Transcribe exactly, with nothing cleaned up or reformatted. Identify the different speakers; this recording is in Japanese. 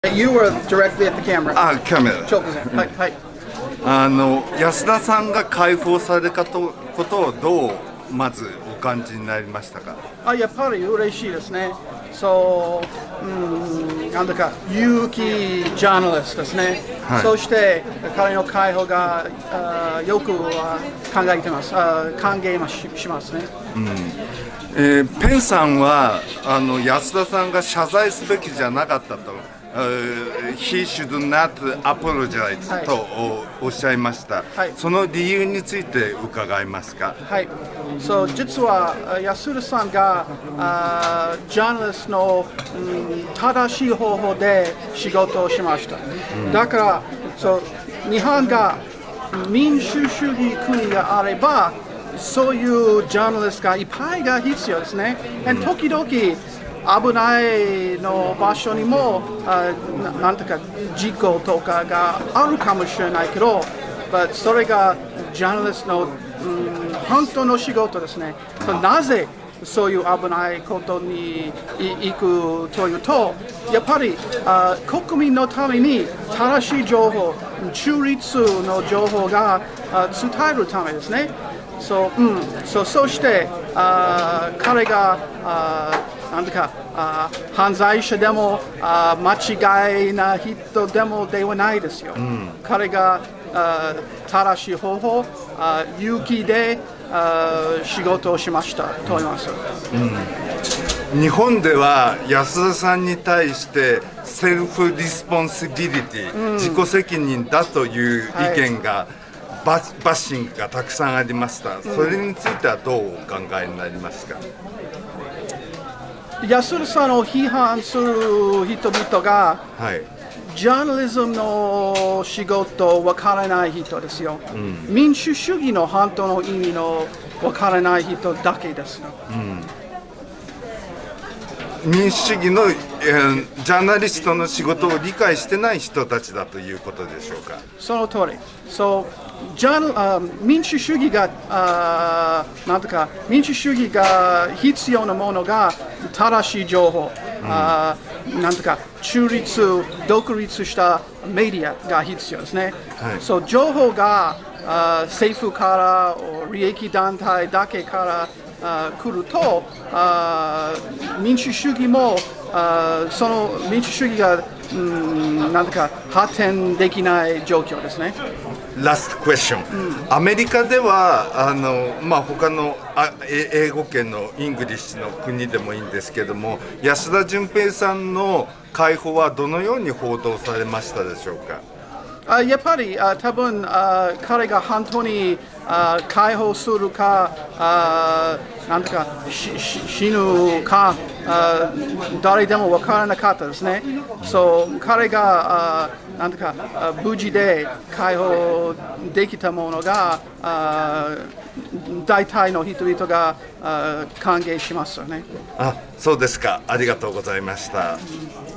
Speaker 1: You were directly at the camera.
Speaker 2: あ、カメラ。
Speaker 1: 長子さん、はい、はい。
Speaker 2: あの安田さんが解放されたことをどうまずお感じになりましたか？
Speaker 1: あ、やっぱり嬉しいですね。そう、うん、なんだか勇気ジャーナリストですね。はい、そして彼の解放があよく考えてます。あ歓迎も し, しますね。
Speaker 2: うんえー、ペンさんはあの安田さんが謝罪すべきじゃなかったと。Uh, he should not apologize、はい、とおっしゃいました、はい、その理由について伺いますか？
Speaker 1: はい、そう実は安田さんがあジャーナリストの、うん、正しい方法で仕事をしました、うん、だからそう日本が民主主義国があればそういうジャーナリストがいっぱいが必要ですね、うん、時々危ないの場所にもあ な, なんとか事故とかがあるかもしれないけど、それがジャーナリストの、うん、本当の仕事ですね。なぜそういう危ないことに行くというと、やっぱりあ国民のために正しい情報、中立の情報があ伝えるためですね。そう、うん、そう、そしてあ彼があなんてかあ犯罪者でもあ間違いな人でもではないですよ。うん、彼があ正しい方法、あ勇気であ仕事をしましたと思います。
Speaker 2: うん、日本では安田さんに対してセルフリスポンシビリティ、うん、自己責任だという意見が、はい、バ, バッシングがたくさんありました。それについてはどうお考えになりますか？
Speaker 1: 安田さんを批判する人々が、はい、ジャーナリズムの仕事を分からない人ですよ、うん、民主主義の本当の意味の分からない人だけです、
Speaker 2: うん、民主主義の、えー、ジャーナリストの仕事を理解してない人たちだということでしょうか？そ
Speaker 1: の通り。そうジャーナあ民主主義があなんとか民主主義が必要なものが正しい情報、うん、あなんとか中立独立したメディアが必要ですね。はい、そう情報があ政府から利益団体だけからあ来るとあ民主主義もあその民主主義がうんなんとか発展できない状況ですね。
Speaker 2: Last question、うん、アメリカではあの、まあ、他のあ英語圏のイングリッシュの国でもいいんですけども、安田純平さんの解放はどのように報道されましたでしょうか？
Speaker 1: あやっぱりあ多分あ彼が本当にあ解放するかあなんとかしし死ぬかあ誰でも分からなかったですね。そう彼があなんとか無事で解放できたものがあ大体の人々があ歓迎しますよね。
Speaker 2: あ、そうですか。ありがとうございました。